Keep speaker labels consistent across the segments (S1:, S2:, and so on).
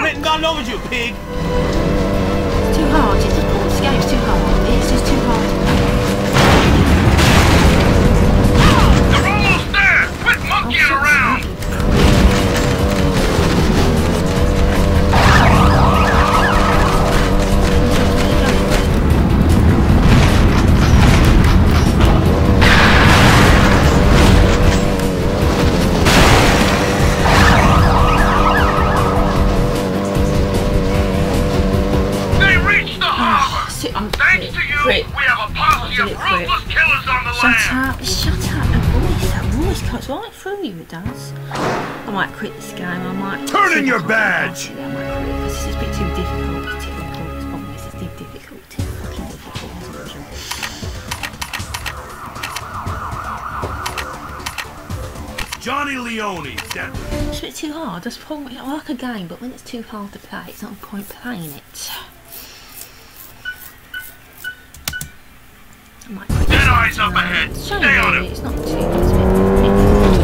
S1: went and gone over you, pig!
S2: It's too hard. This game's too hard. It's just too hard.
S3: They're almost there! Quit monkeying around! Thanks to you, we have a posse of ruthless killers on the land!
S2: Shut up, that voice cuts right through you, it does. I might quit this game, I might...
S3: Turn in your badge!
S2: I might quit it, because this is a bit too difficult. It's typical, it's probably this is difficult, too fucking difficult, as usual.
S3: Johnny Leone,
S2: it's a bit too hard, that's the problem. I like a game, but when it's too hard to play, it's not a point playing it.
S3: Dead eyes up ahead! Stay on him!
S2: It's not too much.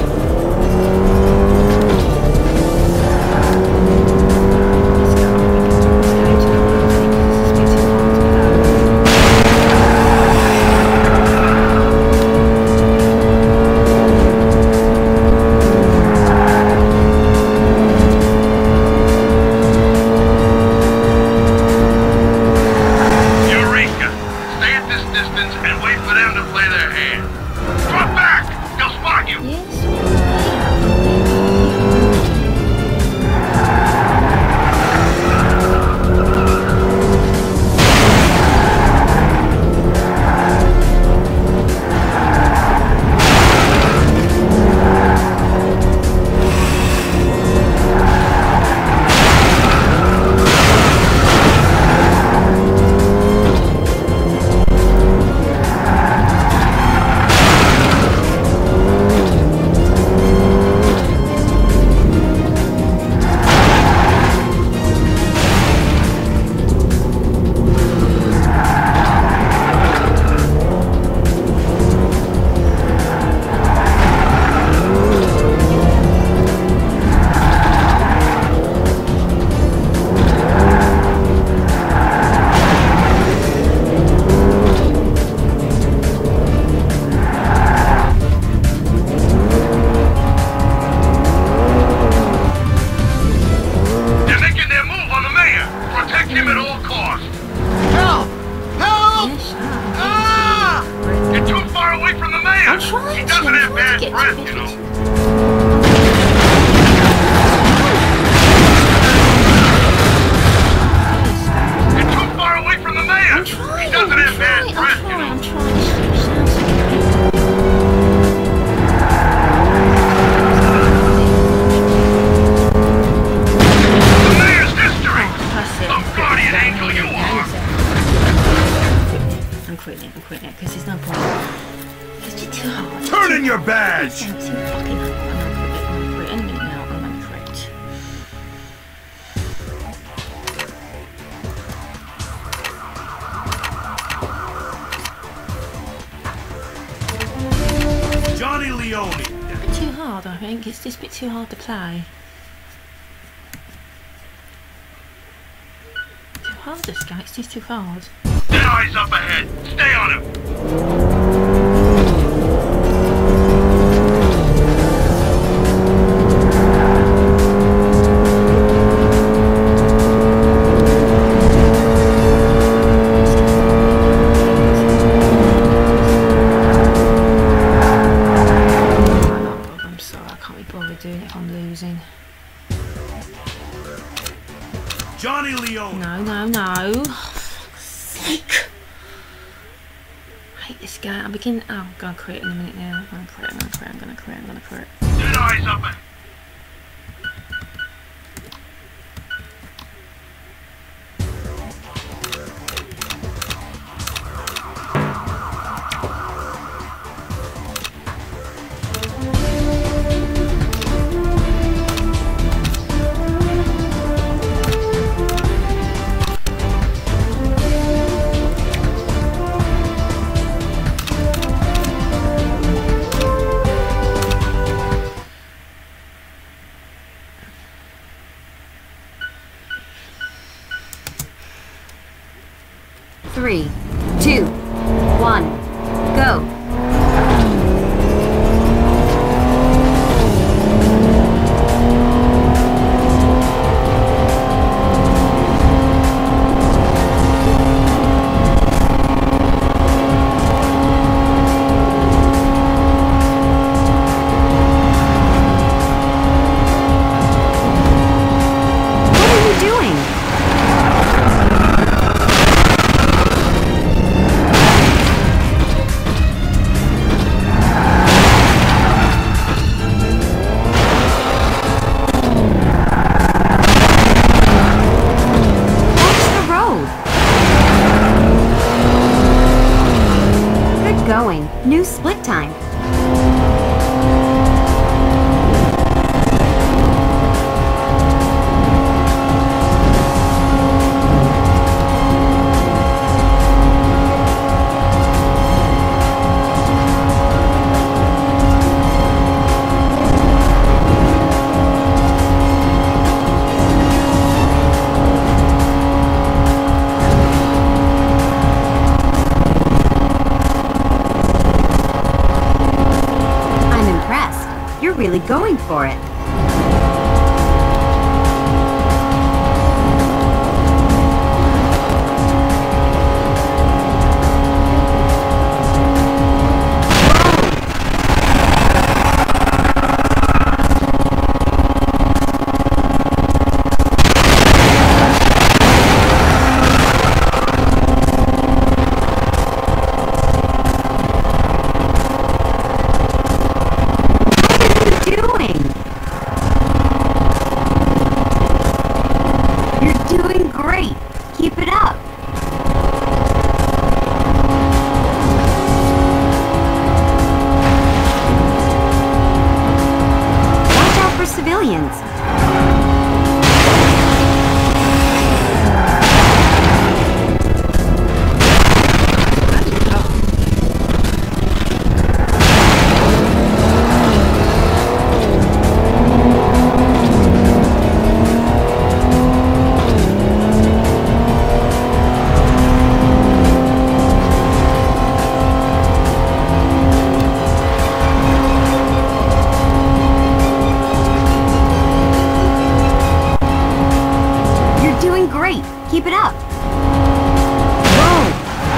S2: It's just a bit too hard to play. Too hard this guy, it's just too hard.
S3: Dead eyes up ahead! Stay on him!
S2: Doing it if I'm losing.
S3: Johnny Leone.
S2: No. Oh, fuck's sake. I hate this game. I'm beginning. Oh, I'm gonna quit in a minute now. I'm gonna quit.
S3: Dead eyes up ahead.
S1: 3, 2, 1, go. New split time. You're really going for it. Keep it up. Whoa.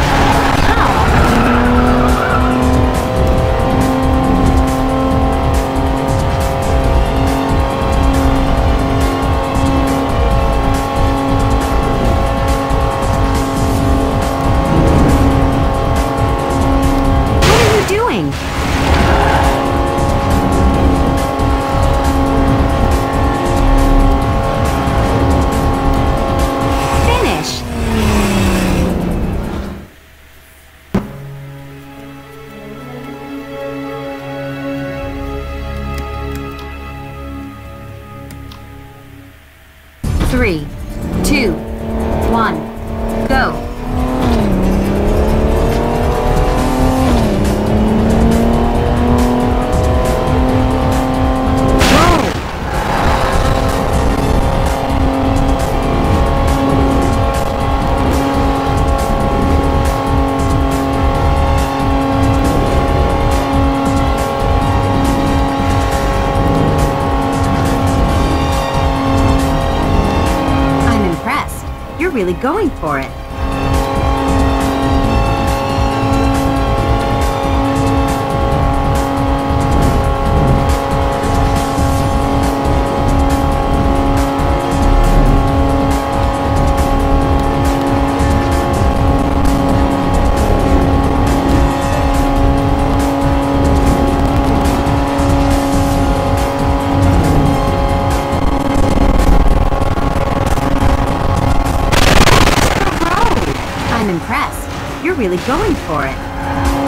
S1: What are you doing? Three, 2, 1, go. You're really going for it. I'm impressed. You're really going for it.